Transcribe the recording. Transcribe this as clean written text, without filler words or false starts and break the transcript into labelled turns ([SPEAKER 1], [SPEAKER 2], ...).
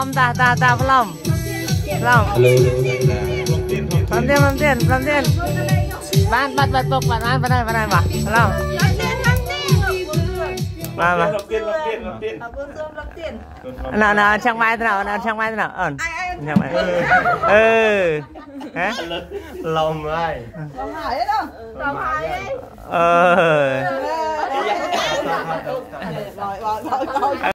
[SPEAKER 1] Pelom ta pelom. Pelom. Pelan. Ban bắt tục bạn ai bà. Pelom. Mà. Nào trang mai thế nào? Trang mai. Hả?
[SPEAKER 2] Lòng ai?
[SPEAKER 3] Lòng hải đấy đâu? Lòng hải ấy.
[SPEAKER 1] Rồi.